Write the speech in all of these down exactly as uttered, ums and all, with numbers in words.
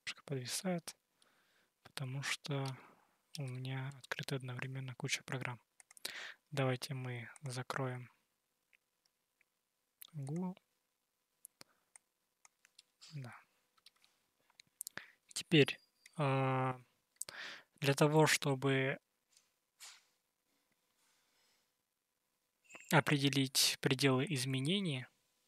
немножко подвисает, потому что у меня открыта одновременно куча программ. Давайте мы закроем Google. Да. Теперь для того, чтобы определить пределы изменения,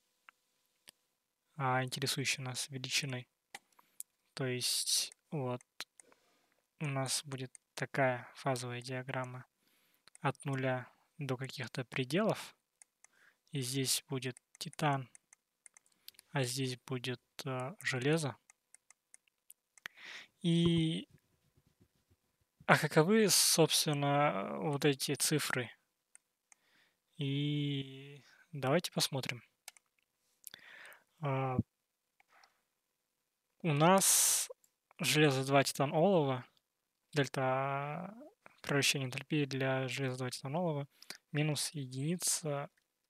интересующие нас величины, то есть вот у нас будет такая фазовая диаграмма от нуля до каких-то пределов, и здесь будет титан, а здесь будет э, железо. И а каковы, собственно, вот эти цифры? И давайте посмотрим. А, у нас железо два, титан, олово, дельта превращения энтальпии для железа два, титан, олово минус единица,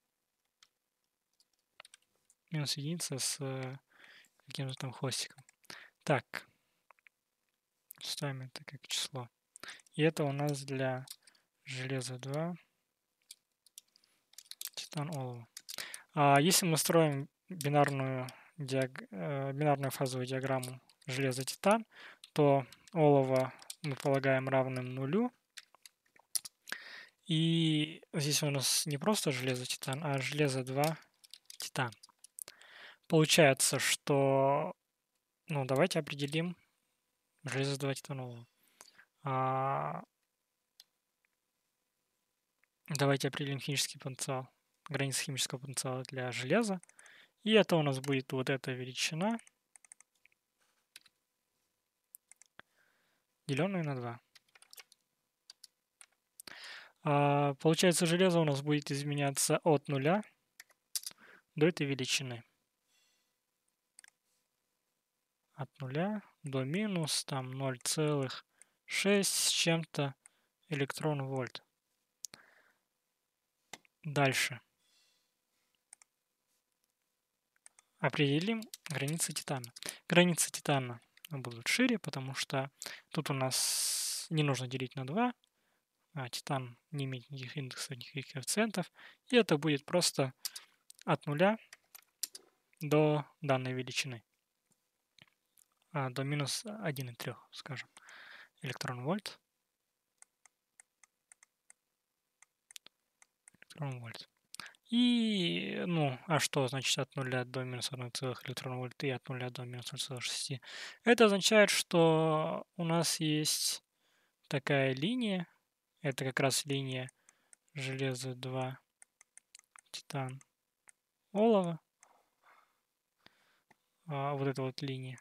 минус единица с каким-то там хвостиком. Так, ставим это как число. И это у нас для железа два, титан, олово. А если мы строим бинарную, диаг... бинарную фазовую диаграмму железа-титан, то олово мы полагаем равным нулю. И здесь у нас не просто железо-титан, а железо два, титан. Получается, что... Ну, давайте определим железо два, титан, олово. А... Давайте определим химический потенциал, границу химического потенциала для железа. И это у нас будет вот эта величина, деленная на два. А, получается, железо у нас будет изменяться от нуля до этой величины. От нуля до минус там ноль целых шесть с чем-то электрон-вольт. Дальше. Определим границы титана. Границы титана будут шире, потому что тут у нас не нужно делить на два, а титан не имеет никаких индексов, никаких коэффициентов. И это будет просто от нуля до данной величины. А, до минус один и три, скажем, электрон-вольт. Электрон-вольт. И, ну, а что значит от нуля до минус один целых электрон-вольт и от нуля до минус ноль целых шесть? Это означает, что у нас есть такая линия. Это как раз линия железа два, титан, олово. А, вот эта вот линия.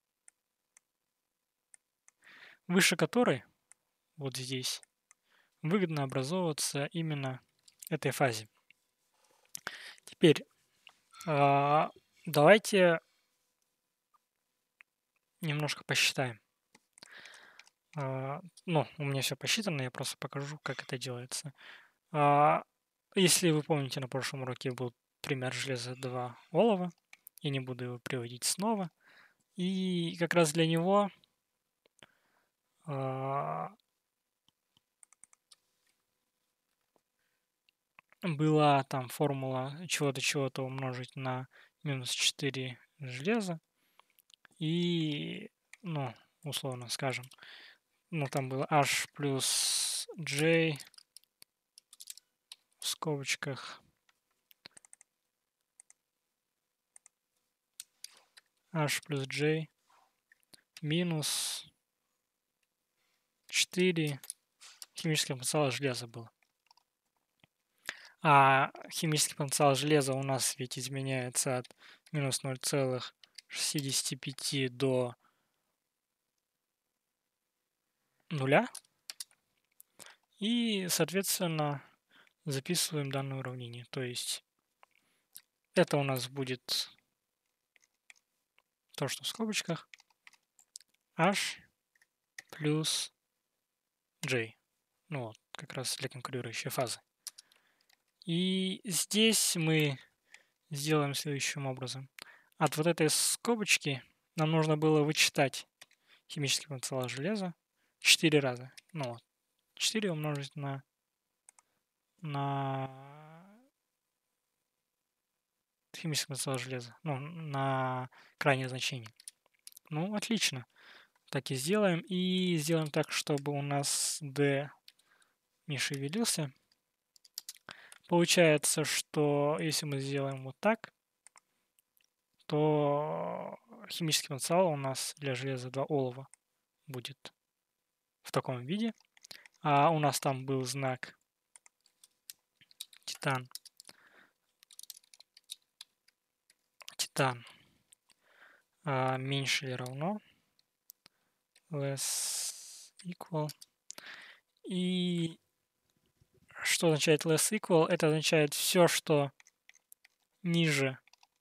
Выше которой, вот здесь, выгодно образовываться именно этой фазе. Теперь а, давайте немножко посчитаем. А, ну, у меня все посчитано, я просто покажу, как это делается. А, если вы помните, на прошлом уроке был пример железа два, олово. Я не буду его приводить снова. И как раз для него а, была там формула чего-то чего-то умножить на минус четыре железа. И, ну, условно скажем, ну, там было h плюс j в скобочках h плюс j минус четыре химического потенциала железа было. А химический потенциал железа у нас ведь изменяется от минус ноль целых шестидесяти пяти до нуля. И, соответственно, записываем данное уравнение. То есть это у нас будет то, что в скобочках h плюс j. Ну вот, как раз для конкурирующей фазы. И здесь мы сделаем следующим образом. От вот этой скобочки нам нужно было вычитать химический потенциал железа четыре раза. Ну вот, четыре умножить на, на химический потенциал железа, ну, на крайнее значение. Ну, отлично. Так и сделаем. И сделаем так, чтобы у нас D не шевелился. Получается, что если мы сделаем вот так, то химический потенциал у нас для железа два олова будет в таком виде. А у нас там был знак титан. Титан а, меньше или равно less equal. И что означает less equal? Это означает все, что ниже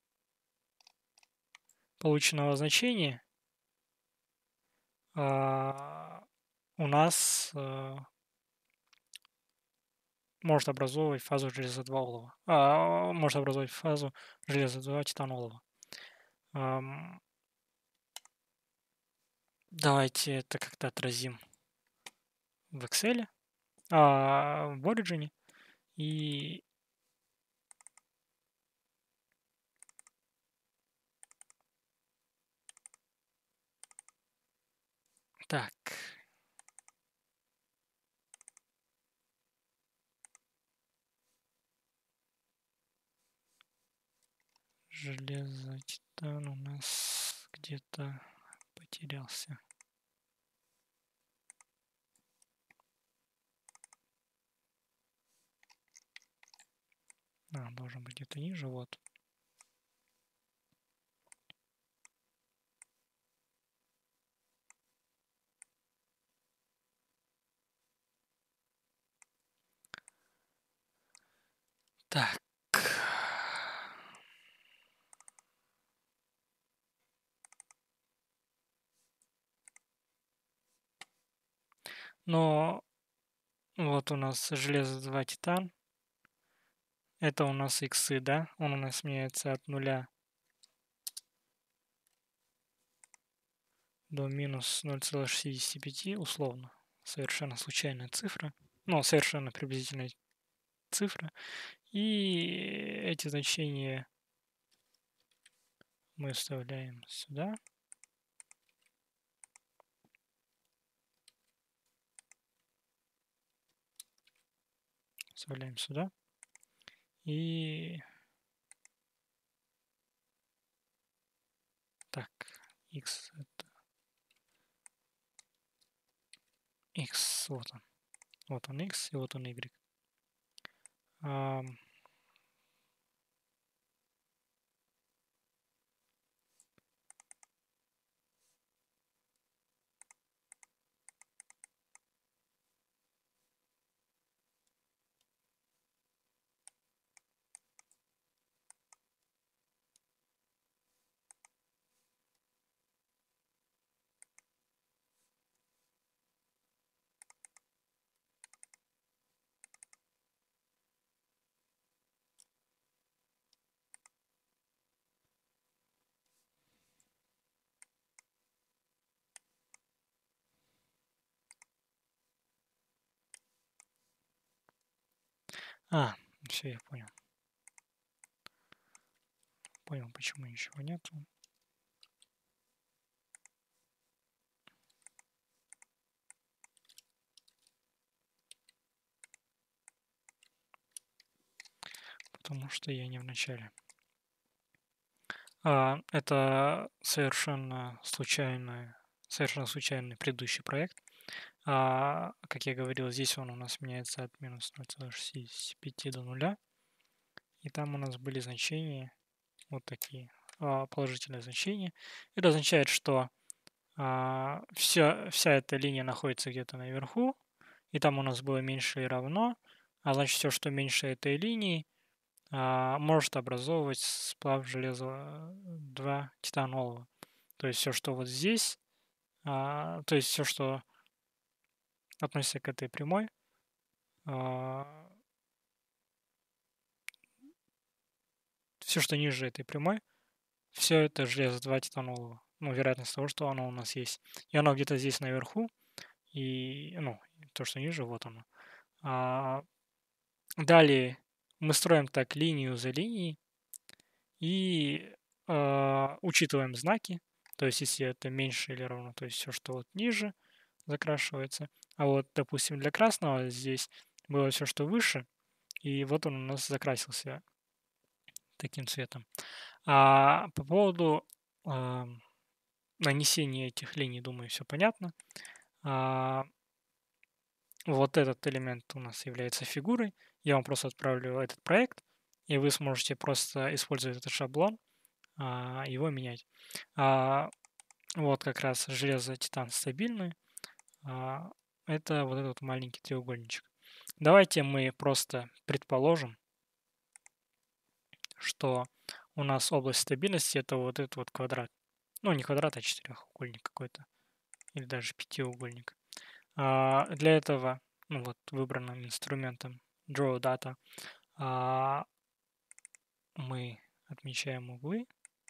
полученного значения, а, у нас а, может образовывать фазу железа два олова. А, может образовать фазу железа два титан олова. Ам, давайте это как-то отразим в Excel, а, в Origin. И так. Железо титан у нас где-то потерялся. А, должен быть где-то ниже, вот. Так. Но вот у нас железо два титан. Это у нас иксы, да? Он у нас меняется от нуля до минус ноль целых шестьдесят пять, условно. Совершенно случайная цифра. Ну, совершенно приблизительная цифра. И эти значения мы вставляем сюда. Вставляем сюда. И так, x это x, вот он. Вот он x, и вот он y. А, а, все, я понял. Понял, почему ничего нету. Потому что я не в начале. А, это совершенно случайный, совершенно случайный предыдущий проект. А, как я говорил, здесь он у нас меняется от минус ноль целых шестьдесят пять до нуля. И там у нас были значения вот такие, а, положительные значения. Это означает, что а, вся, вся эта линия находится где-то наверху, и там у нас было меньше и равно, а значит все, что меньше этой линии, а, может образовывать сплав железа два титан олова. То есть все, что вот здесь, а, то есть все, что относится к этой прямой, а, все, что ниже этой прямой, все это железо два титан олова. ну, вероятность того, что оно у нас есть. И оно где-то здесь наверху, и, ну, то, что ниже, вот оно. А, далее мы строим так линию за линией и а, учитываем знаки. То есть, если это меньше или равно, то есть все, что вот ниже, закрашивается. А вот, допустим, для красного здесь было все, что выше, и вот он у нас закрасился таким цветом. А по поводу а, нанесения этих линий, думаю, все понятно. А, вот этот элемент у нас является фигурой. Я вам просто отправлю этот проект, и вы сможете просто использовать этот шаблон, а, его менять. А, вот как раз железо титан стабильный. А, это вот этот маленький треугольничек. Давайте мы просто предположим, что у нас область стабильности это вот этот вот квадрат. Ну, не квадрат, а четырехугольник какой-то. Или даже пятиугольник. А, для этого, ну вот, выбранным инструментом Draw Data а, мы отмечаем углы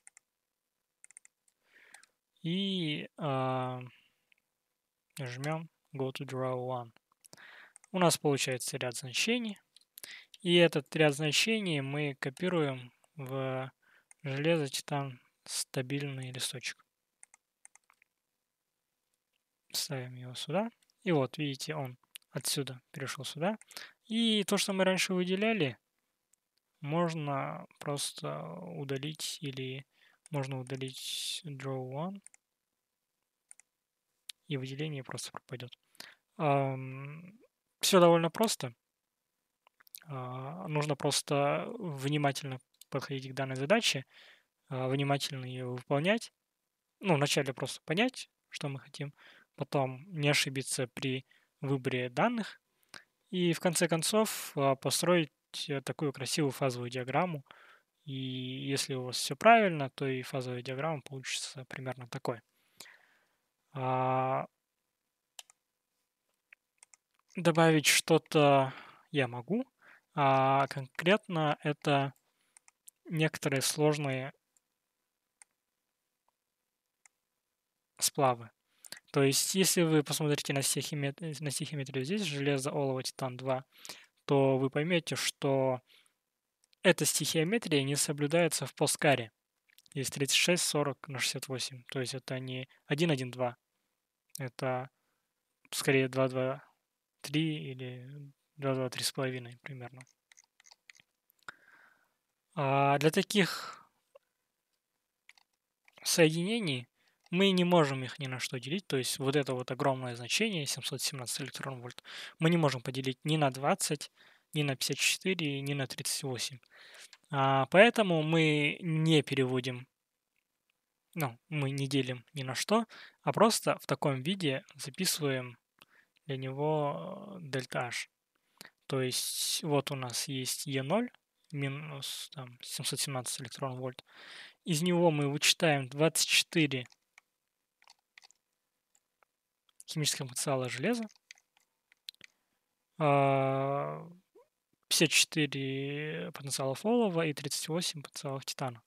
и а, жмем Go to Draw One. У нас получается ряд значений. И этот ряд значений мы копируем в железо титан стабильный листочек. Ставим его сюда. И вот, видите, он отсюда перешел сюда. И то, что мы раньше выделяли, можно просто удалить, или можно удалить Draw One, и выделение просто пропадет. Все довольно просто. Нужно просто внимательно подходить к данной задаче, внимательно ее выполнять. Ну, вначале просто понять, что мы хотим, потом не ошибиться при выборе данных, и в конце концов построить такую красивую фазовую диаграмму. И если у вас все правильно, то и фазовая диаграмма получится примерно такой. А, добавить что-то я могу, а конкретно это некоторые сложные сплавы. То есть, если вы посмотрите на стихиметрию, на стихиметрию здесь, железо, олово, титан два, то вы поймете, что эта стихиометрия не соблюдается в Postgre. Есть тридцать шесть сорок на шестьдесят восемь. То есть это не один один два. Это скорее два два три или два два три с половиной примерно. А для таких соединений мы не можем их ни на что делить. То есть вот это вот огромное значение, семьсот семнадцать электрон-вольт, мы не можем поделить ни на двадцать, ни на пятьдесят четыре, ни на тридцать восемь. А, поэтому мы не переводим, ну, мы не делим ни на что, а просто в таком виде записываем для него дельта H. То есть вот у нас есть Е ноль минус там, семьсот семнадцать электрон-вольт. Из него мы вычитаем двадцать четыре химического потенциала железа, пятьдесят четыре потенциалов олова и тридцать восемь потенциалов титана.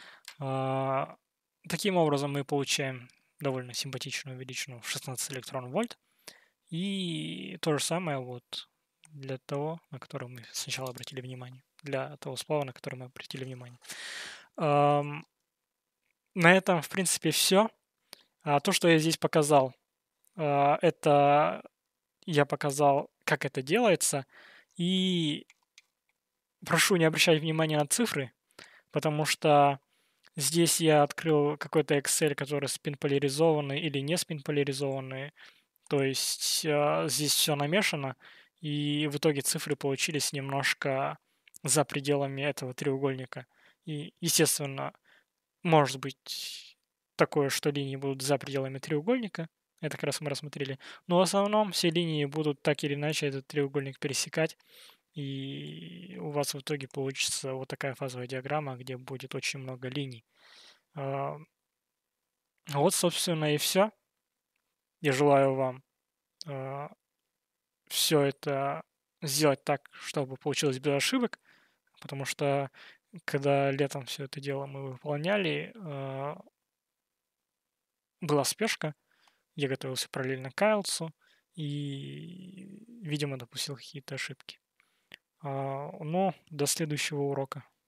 Таким образом мы получаем довольно симпатичную величину в шестнадцать электрон-вольт. И то же самое вот для того, на который мы сначала обратили внимание. Для того сплава, на который мы обратили внимание. На этом, в принципе, все. А то, что я здесь показал, это я показал, как это делается. И прошу не обращать внимания на цифры, потому что здесь я открыл какой-то Excel, который спин-поляризованный или не спин-поляризованный. То есть э, здесь все намешано, и в итоге цифры получились немножко за пределами этого треугольника. И, естественно, может быть такое, что линии будут за пределами треугольника. Это как раз мы рассмотрели. Но в основном все линии будут так или иначе этот треугольник пересекать. И у вас в итоге получится вот такая фазовая диаграмма, где будет очень много линий. Вот, собственно, и все. Я желаю вам все это сделать так, чтобы получилось без ошибок, потому что когда летом все это дело мы выполняли, была спешка, я готовился параллельно к айлтсу и, видимо, допустил какие-то ошибки. А, но до следующего урока.